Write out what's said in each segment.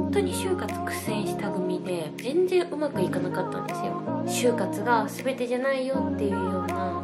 本当に就活苦戦した組で全然うまくいかなかったんですよ。就活が全てじゃないよっていうような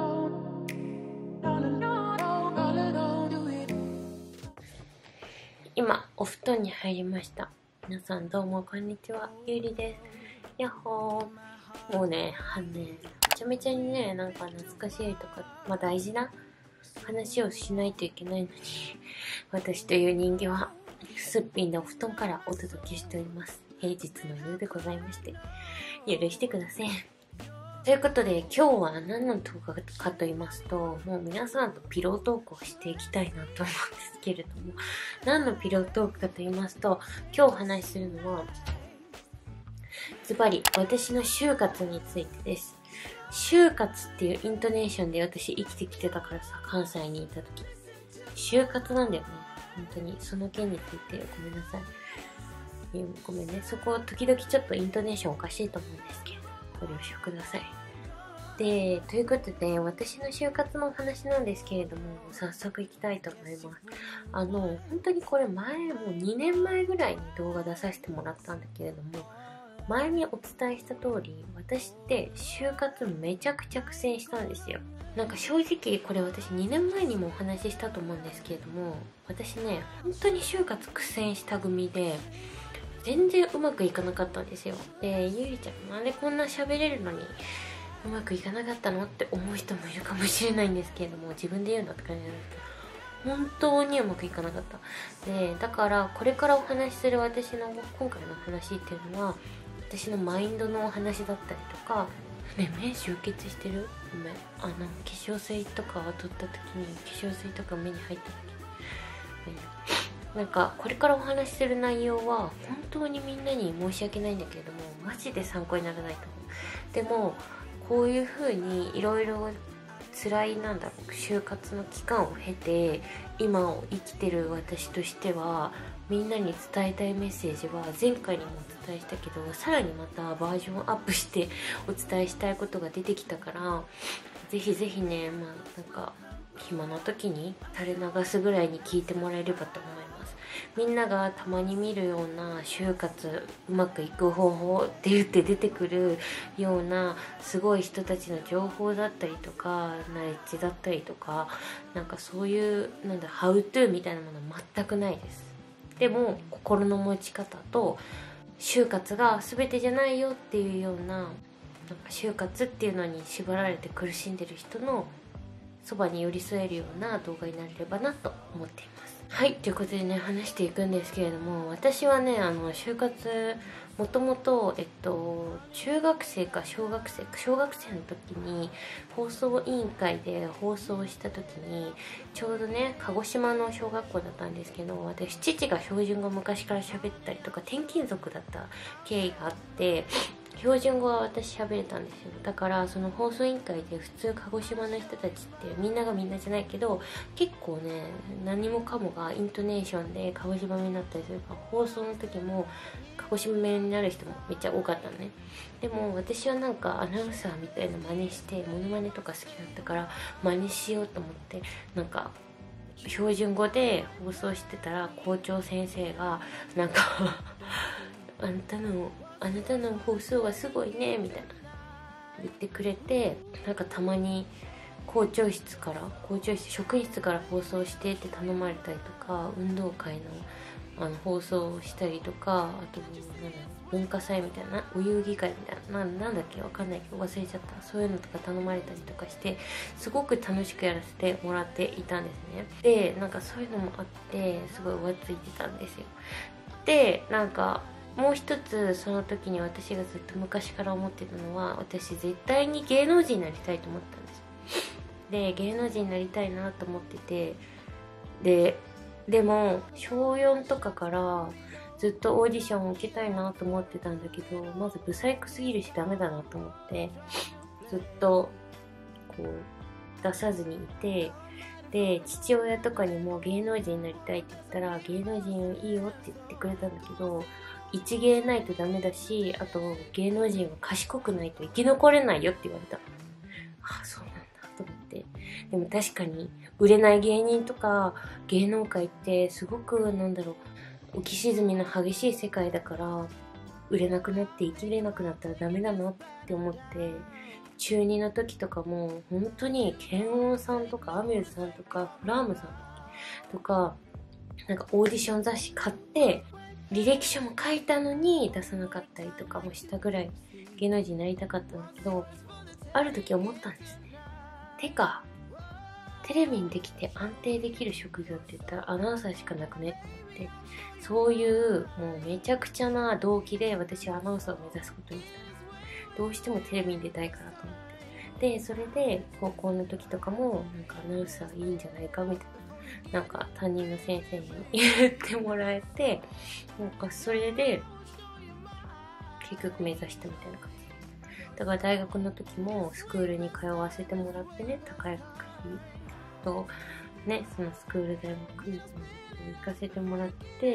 今お布団に入りました。皆さんどうもこんにちは、ゆりです。やっほー。もうね、めちゃめちゃにね、なんか懐かしいとか、大事な話をしないといけないのに、私という人間はすっぴんでお布団からお届けしております。平日の夜でございまして、許してください。ということで、今日は何の動画かと言いますと、もう皆さんとピロートークをしていきたいなと思うんですけれども、何のピロートークかと言いますと、今日お話しするのは、ズバリ私の就活についてです。就活っていうイントネーションで私生きてきてたからさ、関西にいた時。就活なんだよね。本当に。その件についてごめんなさい。ごめんね。そこは時々ちょっとイントネーションおかしいと思うんですけれど、ご了承ください。で、ということで、私の就活のお話なんですけれども、早速行きたいと思います。本当にこれもう2年前ぐらいに動画出させてもらったんだけれども、前にお伝えした通り、私って就活めちゃくちゃ苦戦したんですよ。なんか正直これ私2年前にもお話ししたと思うんですけれども、私ね、本当に就活苦戦した組で、全然うまくいかなかったんですよ。で、ゆりちゃんなんでこんな喋れるのにうまくいかなかったのって思う人もいるかもしれないんですけれども、自分で言うのって感じなんですけど、本当にうまくいかなかった。で、だからこれからお話しする私の今回の話っていうのは、私のマインドのお話だったりとか、ね、目充血してる？ごめん。化粧水とかを取った時に、化粧水とか目に入った時に、なんかこれからお話しする内容は本当にみんなに申し訳ないんだけれども、マジで参考にならないと思う。でもこういう風にいろいろ辛い就活の期間を経て今を生きてる私としては、みんなに伝えたいメッセージは前回にもお伝えしたけど、さらにまたバージョンアップしてお伝えしたいことが出てきたから、ぜひぜひね、暇な時に垂れ流すぐらいに聞いてもらえればと思います。みんながたまに見るような就活うまくいく方法って言って出てくるようなすごい人たちの情報だったりとかナレッジだったりとか、なんかそういうハウトゥーみたいなものは全くないです。でも心の持ち方と、就活が全てじゃないよっていうような、就活っていうのに縛られて苦しんでる人のそばに寄り添えるような動画になれればなと思っています。はい、ということでね、話していくんですけれども、私はね、就活もともと中学生か小学生の時に放送委員会で放送した時に、ちょうどね鹿児島の小学校だったんですけど、私父が標準語昔から喋ったりとか転勤族だった経緯があって、標準語は私喋れたんですよ。だからその放送委員会で普通鹿児島の人たちってみんながみんなじゃないけど、結構ね何もかもがイントネーションで鹿児島弁になったりするから、放送の時も鹿児島弁になる人もめっちゃ多かったのね。でも私はアナウンサーみたいな真似して、モノマネとか好きだったから真似しようと思って、標準語で放送してたら校長先生があなたの放送はすごいねみたいな言ってくれて、たまに職員室から放送してって頼まれたりとか、運動会の放送をしたりとか、あと文化祭みたいな、お遊戯会みたいな、なんだっけわかんないけど忘れちゃった。そういうのとか頼まれたりとかして、すごく楽しくやらせてもらっていたんですね。でそういうのもあってすごい浮ついてたんですよ。でもう一つ、その時に私がずっと昔から思ってたのは、私絶対に芸能人になりたいと思ったんです。で芸能人になりたいなと思ってて、でも小4とかからずっとオーディションを受けたいなと思ってたんだけど、まずブサイクすぎるしダメだなと思って、ずっと出さずにいて、で父親とかにも芸能人になりたいって言ったら、芸能人いいよって言ってくれたんだけど、一芸ないとダメだし、あと芸能人は賢くないと生き残れないよって言われた。そうなんだと思って。でも確かに売れない芸人とか芸能界ってすごく浮き沈みの激しい世界だから、売れなくなって生きれなくなったらダメだなって思って、中2の時とかも本当にケンオンさんとかアミューズさんとかフラームさんとかなんかオーディション雑誌買って履歴書も書いたのに出さなかったりとかもしたぐらい芸能人になりたかったんだけど、ある時思ったんですね。てかテレビにできて安定できる職業って言ったらアナウンサーしかなくねって思って、そういうもうめちゃくちゃな動機で私はアナウンサーを目指すことにしたんです。どうしてもテレビに出たいからと思って。で、それで高校の時とかもなんかアナウンサーいいんじゃないかみたいな、なんか担任の先生に言ってもらえて、なんかそれで結局目指したみたいな感じ。だから大学の時もスクールに通わせてもらってね、高い学費とね、そのスクール大学に行かせてもらって、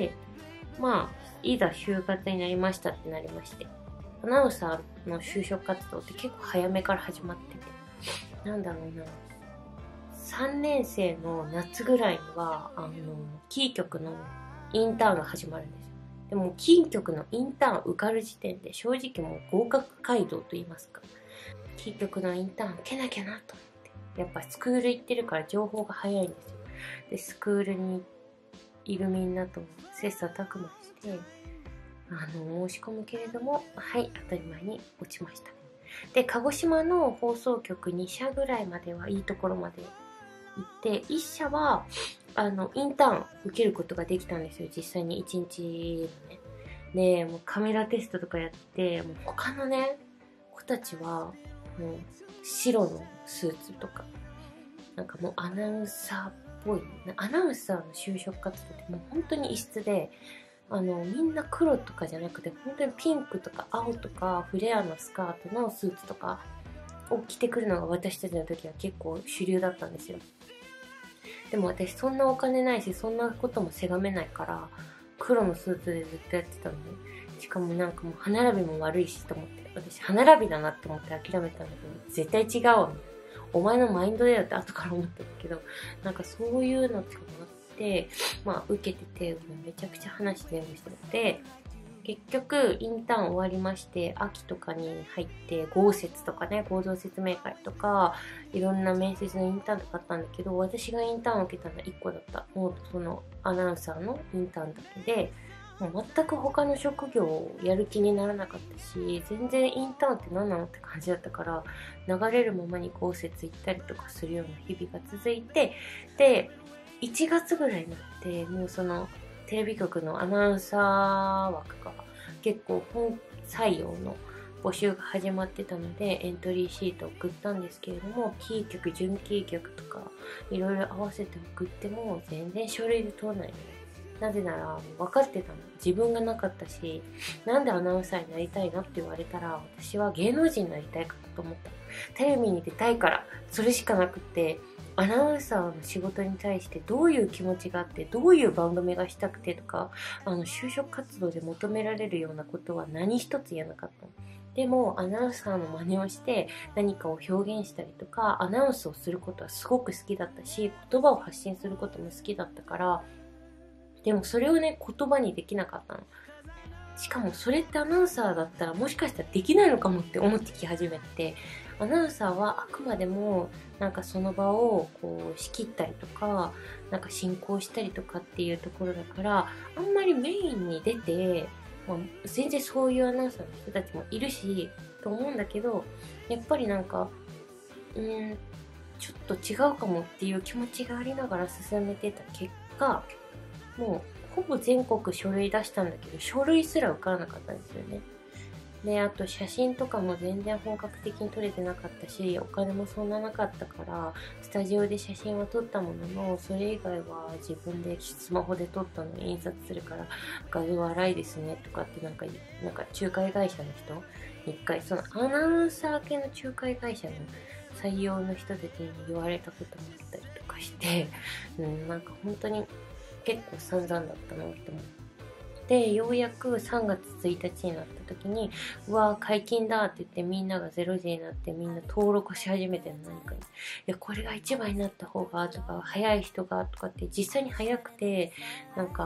まあいざ就活になりましたってなりまして、アナウンサーの就職活動って結構早めから始まってて、なんだろうな、3年生の夏ぐらいにはキー局のインターンが始まるんですよ。でもキー局のインターン受かる時点で正直もう合格街道と言いますか、キー局のインターン受けなきゃなと思って、やっぱスクール行ってるから情報が早いんですよ。でスクールにいるみんなと切磋琢磨して申し込むけれども、はい、当たり前に落ちました。で鹿児島の放送局2社ぐらいまではいいところまで行って、1社はインターン受けることができたんですよ、実際に1日ね。でもうカメラテストとかやって、もう他のね子たちはもう白のスーツとか、なんかもうアナウンサーっぽい、アナウンサーの就職活動ってもう本当に異質で、みんな黒とかじゃなくて本当にピンクとか青とかフレアのスカートのスーツとかを着てくるのが私たちの時は結構主流だったんですよ。でも私そんなお金ないし、そんなこともせがめないから黒のスーツでずっとやってたのに、しかもなんかもう歯並びも悪いしと思って、私歯並びだなって思って諦めたんだけど、絶対違うわ、お前のマインドだよって後から思ったんだけど、なんかそういうのとかもあって、まあ受けててめちゃくちゃ話全部してて、結局インターン終わりまして、秋とかに入って豪雪とかね、合同説明会とかいろんな面接のインターンとかあったんだけど、私がインターンを受けたのは1個だった。もうそのアナウンサーのインターンだけで、もう全く他の職業をやる気にならなかったし、全然インターンって何なのって感じだったから、流れるままに豪雪行ったりとかするような日々が続いて、で1月ぐらいになってもうそのテレビ局のアナウンサー枠が結構本採用の募集が始まってたのでエントリーシートを送ったんですけれども、キー局、準キー局とかいろいろ合わせて送っても全然書類で通らないのね。なぜなら分かってたの、自分がなかったし、なんでアナウンサーになりたいのって言われたら、私は芸能人になりたいかと思った。テレビに出たいから、それしかなくて、アナウンサーの仕事に対してどういう気持ちがあって、どういう番組がしたくてとか、就職活動で求められるようなことは何一つ言えなかったの。でもアナウンサーの真似をして何かを表現したりとか、アナウンスをすることはすごく好きだったし、言葉を発信することも好きだったから、でもそれをね、言葉にできなかったの。しかもそれってアナウンサーだったらもしかしたらできないのかもって思ってき始めて、アナウンサーはあくまでもなんかその場をこう仕切ったりとか、なんか進行したりとかっていうところだから、あんまりメインに出て、まあ、全然そういうアナウンサーの人たちもいるしと思うんだけど、やっぱりなんかちょっと違うかもっていう気持ちがありながら進めてた結果、もうほぼ全国書類出したんだけど、書類すら受からなかったんですよね。で、あと写真とかも全然本格的に撮れてなかったし、お金もそんななかったから、スタジオで写真は撮ったものの、それ以外は自分でスマホで撮ったのを印刷するから、画像荒いですねとかってなんか仲介会社の人に一回、そのアナウンサー系の仲介会社の採用の人たちに言われたこともあったりとかして、なんか本当に結構散々だったなって思って。で、ようやく3月1日になった時に、うわー解禁だって言ってみんなが0時になってみんな登録し始めてるの、何かに。いや、これが1番になった方がとか、早い人がとかって実際に早くて、なんか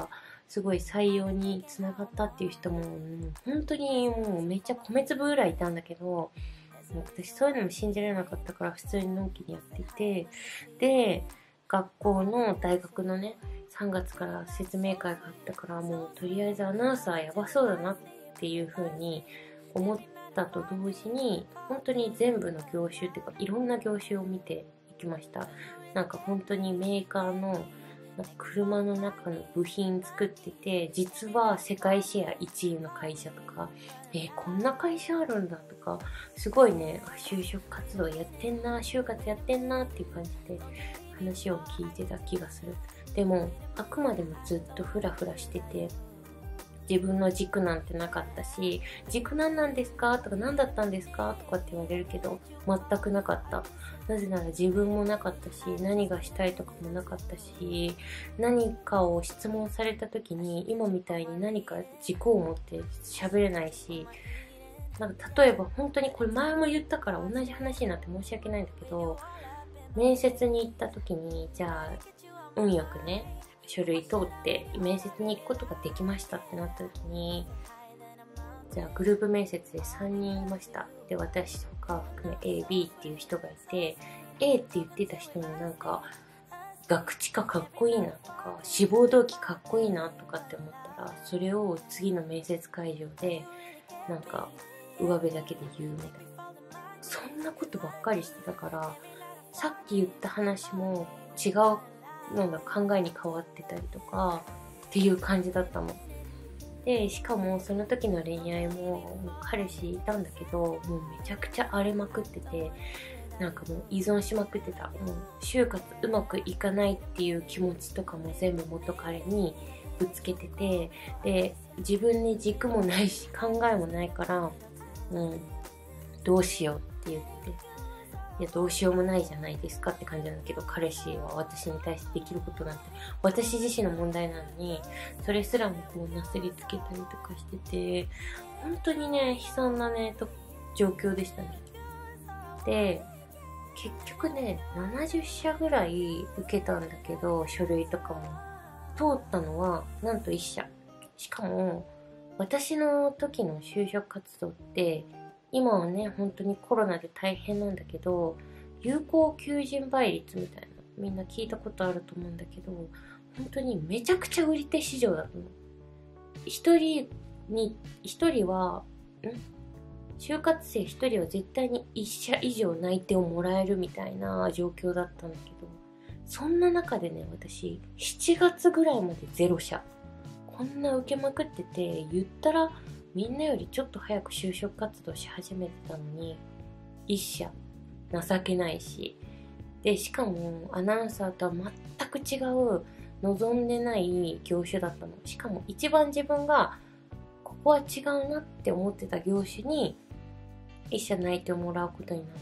すごい採用につながったっていう人も、本当にもうめっちゃ米粒ぐらいいたんだけど、私そういうのも信じられなかったから普通にのんきにやってて、で、学校の大学のね、3月から説明会があったから、もうとりあえずアナウンサーやばそうだなっていう風に思ったと同時に、本当に全部の業種っていうか、いろんな業種を見ていきました。なんか本当にメーカーの車の中の部品作ってて、実は世界シェア1位の会社とか、こんな会社あるんだとか、すごいね、就職活動やってんな、就活やってんなっていう感じで話を聞いてた気がする。でも、あくまでもずっとフラフラしてて、自分の軸なんてなかったし、軸何なんですかとか何だったんですかとかって言われるけど、全くなかった。なぜなら自分もなかったし、何がしたいとかもなかったし、何かを質問された時に、今みたいに何か軸を持って喋れないし、なんか例えば本当にこれ前も言ったから同じ話になって申し訳ないんだけど、面接に行った時に、じゃあ、運よくね、書類通って面接に行くことができましたってなった時に、じゃあグループ面接で3人いました。で、私とか含め A、B っていう人がいて、A って言ってた人になんか、学知かかっこいいなとか、志望動機かっこいいなとかって思ったら、それを次の面接会場で、なんか、上辺だけで言うみたいな。そんなことばっかりしてたから、さっき言った話も違うのが考えに変わってたりとかっていう感じだったの。で、しかもその時の恋愛も彼氏いたんだけど、もうめちゃくちゃ荒れまくってて、なんかもう依存しまくってた。もう就活うまくいかないっていう気持ちとかも全部元彼にぶつけてて、で、自分に軸もないし考えもないから、どうしようって言って、いや、どうしようもないじゃないですかって感じなんだけど、彼氏は私に対してできることなんて、私自身の問題なのに、それすらもこうなすりつけたりとかしてて、本当にね、悲惨なね、状況でしたね。で、結局ね、70社ぐらい受けたんだけど、書類とかも。通ったのは、なんと1社。しかも、私の時の就職活動って、今はね、本当にコロナで大変なんだけど、有効求人倍率みたいな、みんな聞いたことあると思うんだけど、本当にめちゃくちゃ売り手市場だったの。一人は、就活生一人は絶対に1社以上内定をもらえるみたいな状況だったんだけど、そんな中でね、私、7月ぐらいまで0社。こんな受けまくってて、言ったらみんなよりちょっと早く就職活動し始めてたのに、1社。情けないし。で、しかもアナウンサーとは全く違う、望んでない業種だったの。しかも一番自分が、ここは違うなって思ってた業種に、1社内定をもらうことになって、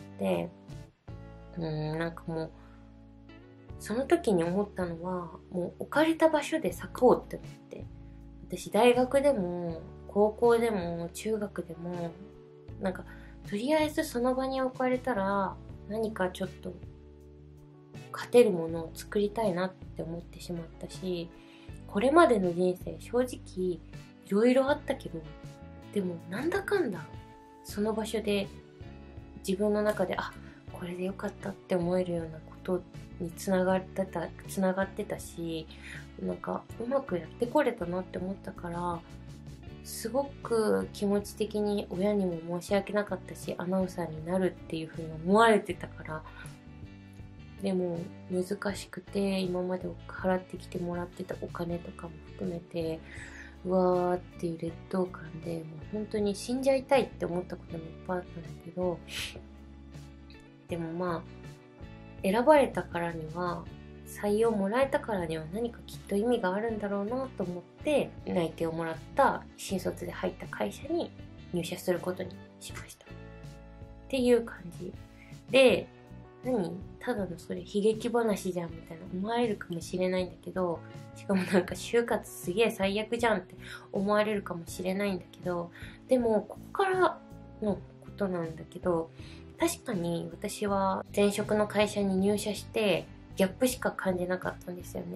なんかもう、その時に思ったのは、もう置かれた場所で咲こうって思って。私大学でも、高校でも、中学でも、なんか、とりあえずその場に置かれたら、何かちょっと、勝てるものを作りたいなって思ってしまったし、これまでの人生、正直、いろいろあったけど、でも、なんだかんだ、その場所で、自分の中で、これでよかったって思えるようなことにつながってたし、なんかうまくやってこれたなって思ったから、すごく気持ち的に親にも申し訳なかったし、アナウンサーになるっていう風に思われてたから、でも難しくて、今まで払ってきてもらってたお金とかも含めて、うわーっていう劣等感で、もう本当に死んじゃいたいって思ったこともいっぱいあったんだけど、でもまあ、選ばれたからには、採用もらえたからには何かきっと意味があるんだろうなと思って、内定をもらった新卒で入った会社に入社することにしました。っていう感じ。で、ただのそれ悲劇話じゃんみたいな思われるかもしれないんだけど、しかもなんか就活すげえ最悪じゃんって思われるかもしれないんだけど、でもここからのことなんだけど、確かに私は前職の会社に入社してギャップしか感じなかったんですよね。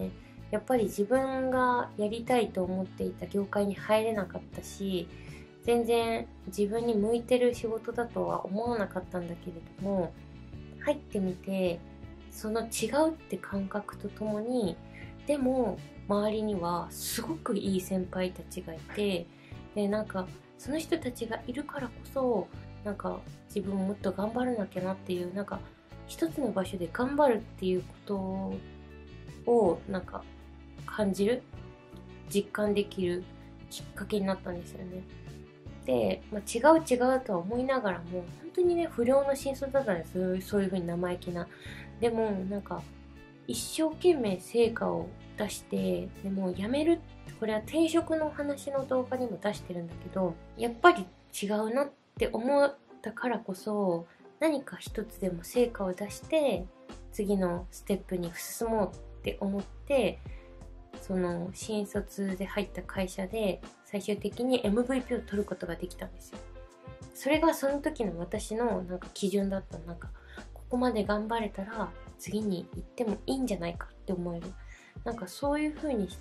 やっぱり自分がやりたいと思っていた業界に入れなかったし、全然自分に向いてる仕事だとは思わなかったんだけれども、入ってみてその違うって感覚とともに、でも周りにはすごくいい先輩たちがいて、でなんかその人たちがいるからこそ、なんか自分もっと頑張らなきゃなっていう、なんか一つの場所で頑張るっていうことをなんか感じる、実感できるきっかけになったんですよね。で、違うとは思いながらも、本当にね、不良の新卒だったんです。そういう風に生意気な。でも、なんか、一生懸命成果を出して、でも辞める、これは転職の話の動画にも出してるんだけど、やっぱり違うなって思ったからこそ、何か一つでも成果を出して、次のステップに進もうって思って、その新卒で入った会社で最終的に MVP を取ることができたんですよ。それがその時の私のなんか基準だった。なんかここまで頑張れたら次に行ってもいいんじゃないかって思える。なんかそういう風にして、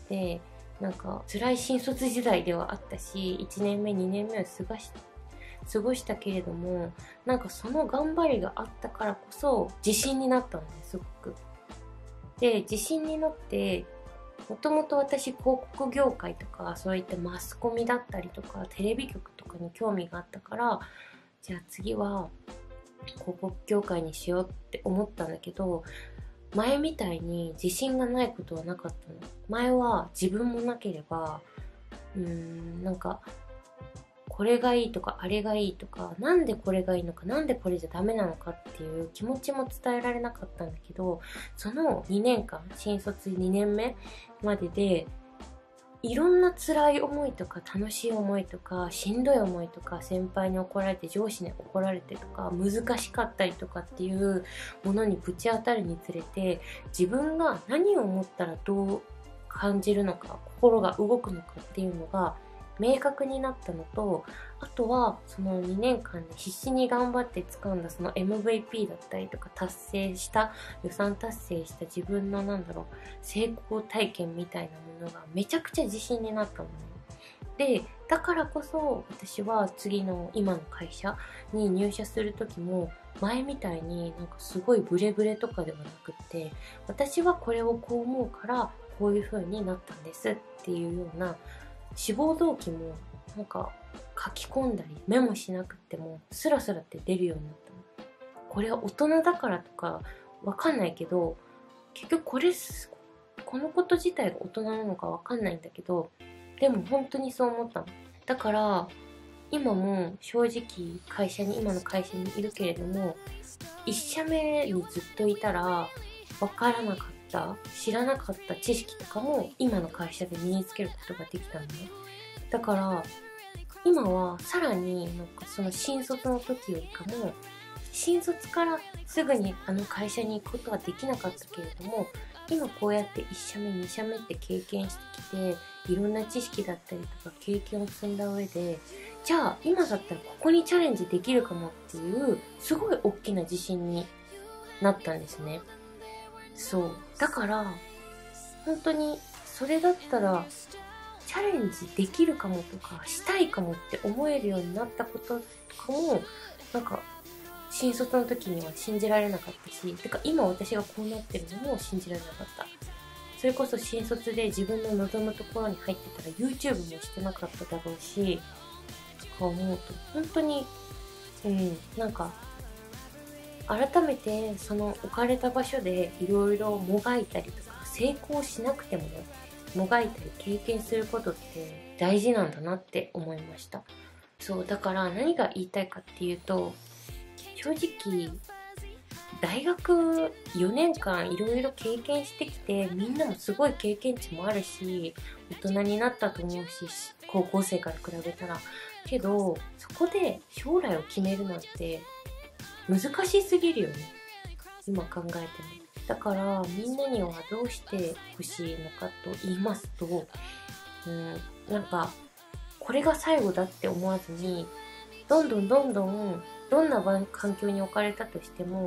なんか辛い新卒時代ではあったし、1年目2年目を過ごしたけれども、なんかその頑張りがあったからこそ自信になったんです、すごく。で、自信になって、もともと私広告業界とかそういったマスコミだったりとかテレビ局とかに興味があったから、じゃあ次は広告業界にしようって思ったんだけど、前みたいに自信がないことはなかったの。前は自分もなければなんかこれがいいとかあれがいいとか、なんでこれがいいのかなんでこれじゃダメなのかっていう気持ちも伝えられなかったんだけど、その2年間、新卒2年目まででいろんな辛い思いとか楽しい思いとかしんどい思いとか、先輩に怒られて上司に怒られてとか難しかったりとかっていうものにぶち当たるにつれて、自分が何を思ったらどう感じるのか、心が動くのかっていうのが明確になったのと、あとはその2年間で必死に頑張って掴んだその MVP だったりとか達成した予算達成した自分の成功体験みたいなものがめちゃくちゃ自信になったのね。で、だからこそ私は次の今の会社に入社する時も前みたいになんかすごいブレブレとかではなくって、私はこれをこう思うからこういう風になったんですっていうような志望動機もなんか書き込んだりメモしなくてもスラスラって出るようになったの。これは大人だからとかわかんないけど、結局このこと自体が大人なのかわかんないんだけど、でも本当にそう思ったの。だから今も正直今の会社にいるけれども、1社目にずっといたらわからなかった知らなかった知識とかも今の会社で身につけることができたのね。だから今はさらになんかその新卒の時よりかも、新卒からすぐにあの会社に行くことはできなかったけれども、今こうやって1社目2社目って経験してきて、いろんな知識だったりとか経験を積んだ上で、じゃあ今だったらここにチャレンジできるかもっていうすごい大きな自信になったんですね。そうだから本当にそれだったらチャレンジできるかもとかしたいかもって思えるようになったこととかも、なんか新卒の時には信じられなかったし、てか今私がこうなってるのも信じられなかった。それこそ新卒で自分の望むところに入ってたら YouTube もしてなかっただろうし、とか思うと本当になんか改めてその置かれた場所でいろいろもがいたりとか、成功しなくてもね、もがいたり経験することって大事なんだなって思いました。そうだから何が言いたいかっていうと、正直大学4年間いろいろ経験してきて、みんなもすごい経験値もあるし大人になったと思うし、高校生から比べたらけど、そこで将来を決めるなんて難しすぎるよね、今考えても。だからみんなにはどうしてほしいのかと言いますと、なんかこれが最後だって思わずに、どんどんどんな環境に置かれたとしても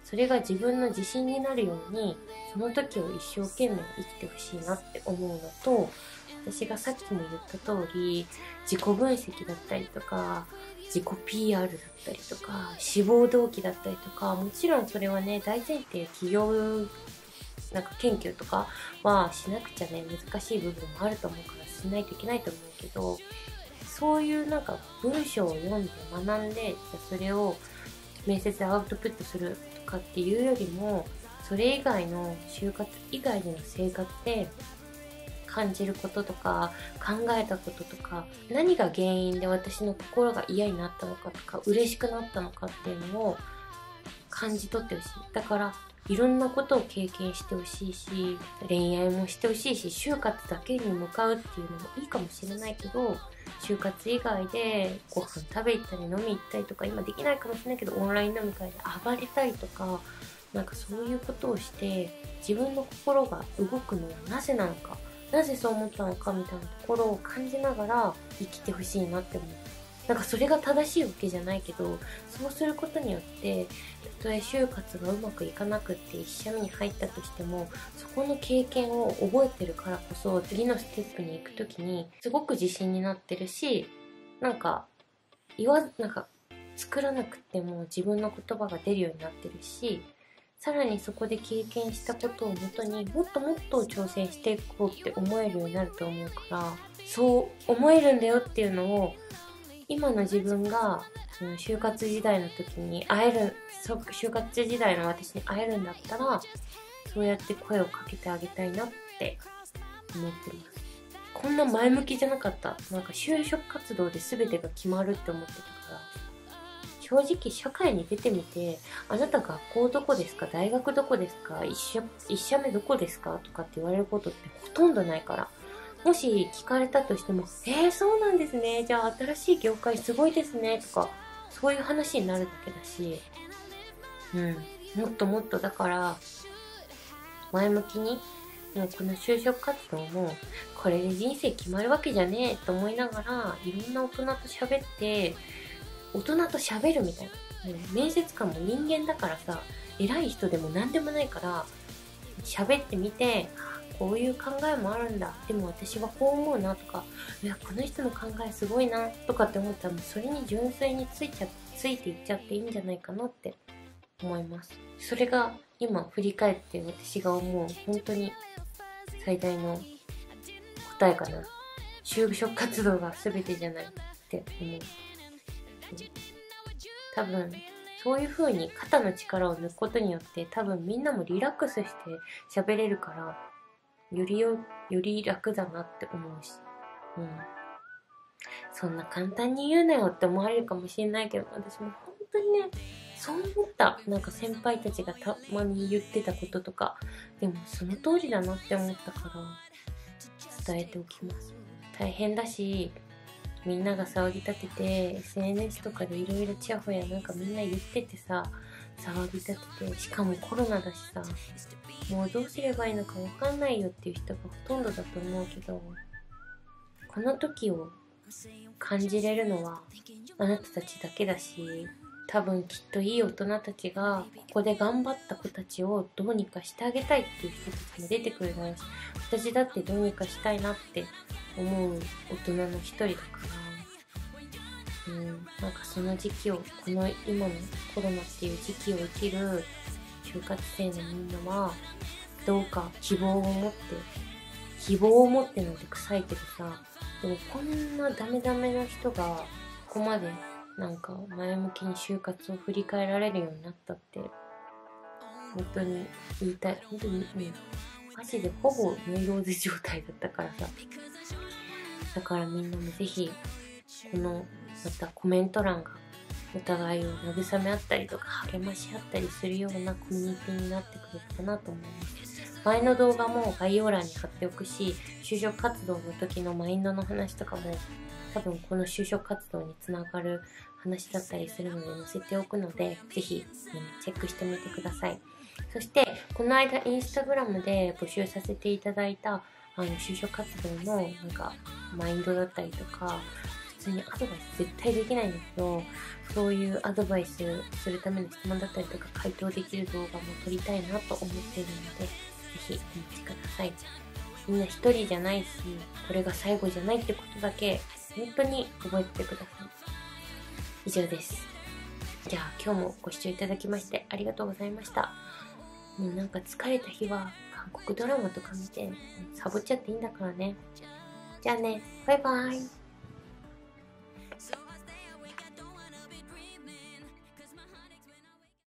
それが自分の自信になるように、その時を一生懸命生きてほしいなって思うのと、私がさっきも言った通り、自己分析だったりとか、自己 PR だったりとか、志望動機だったりとか、もちろんそれはね、大前提企業研究とかはしなくちゃね、難しい部分もあると思うからしないといけないと思うけど、そういう文章を読んで学んで、じゃあそれを面接でアウトプットするとかっていうよりも、それ以外の就活以外での生活で感じることとか考えたこととか、何が原因で私の心が嫌になったのかとか嬉しくなったのかっていうのを感じ取ってほしい。だからいろんなことを経験してほしいし、恋愛もしてほしいし、就活だけに向かうっていうのもいいかもしれないけど、就活以外でご飯食べ行ったり飲み行ったりとか、今できないかもしれないけどオンライン飲み会で暴れたりとか、そういうことをして自分の心が動くのはなぜなのか、なぜそう思ったのかみたいなところを感じながら生きてほしいなって思う。それが正しいわけじゃないけど、そうすることによって、たとえ就活がうまくいかなくって一社目に入ったとしても、そこの経験を覚えてるからこそ、次のステップに行くときに、すごく自信になってるし、作らなくても自分の言葉が出るようになってるし、さらにそこで経験したことをもとにもっともっと挑戦していこうって思えるようになると思うから、そう思えるんだよっていうのを、今の自分が就活時代の時に就活時代の私に会えるんだったら、そうやって声をかけてあげたいなって思ってます。こんな前向きじゃなかった。就職活動で全てが決まるって思ってたから、正直社会に出てみて、あなた学校どこですか、大学どこですか、一社目どこですかとかって言われることってほとんどないから、もし聞かれたとしても、そうなんですね、じゃあ新しい業界すごいですねとか、そういう話になるだけだし、もっともっとだから前向きに、もうこの就職活動もこれで人生決まるわけじゃねえと思いながら、いろんな大人と喋って、大人と喋るみたいな、面接官も人間だからさ、偉い人でも何でもないから喋ってみて、こういう考えもあるんだ、でも私はこう思うなとか、いやこの人の考えすごいなとかって思ったら、もうそれに純粋についていっちゃっていいんじゃないかなって思います。それが今振り返って私が思う本当に最大の答えかな。就職活動が全てじゃないって思う。多分そういう風に肩の力を抜くことによって、多分みんなもリラックスして喋れるから、より楽だなって思うし、そんな簡単に言うなよって思われるかもしれないけど、私も本当にね、そう思った。先輩たちがたまに言ってたこととか、でもその通りだなって思ったから伝えておきます。大変だし、みんなが騒ぎ立てて SNS とかでいろいろちやほやみんな言っててさ、騒ぎ立てて、しかもコロナだしさ、もうどうすればいいのかわかんないよっていう人がほとんどだと思うけど、この時を感じれるのはあなたたちだけだし、多分きっといい大人たちがここで頑張った子たちをどうにかしてあげたいっていう人たちも出てくるだろうし、私だってどうにかしたいなって思う大人の一人だから、その時期を、この今のコロナっていう時期を生きる就活生のみんなはどうか希望を持ってなんて臭いけどさ、でもこんなダメダメな人がここまで前向きに就活を振り返られるようになったって、本当に言いたい。本当にマジでほぼノイローゼ状態だったからさ。だからみんなもぜひこのまたコメント欄がお互いを慰め合ったりとか励まし合ったりするようなコミュニティになってくれたかなと思います。前の動画も概要欄に貼っておくし、就職活動の時のマインドの話とかも多分この就職活動につながる話だったりするので載せておくので、ぜひチェックしてみてください。そしてこの間インスタグラムで募集させていただいた就職活動のマインドだったりとか、普通にアドバイス絶対できないんだけど、そういうアドバイスするための質問だったりとか回答できる動画も撮りたいなと思っているので、ぜひお待ちください。みんな一人じゃないし、これが最後じゃないってことだけ本当に覚えててください。以上です。じゃあ今日もご視聴いただきましてありがとうございました。もうなんか疲れた日は韓国ドラマとか見てサボっちゃっていいんだからね。じゃあね、バイバイ。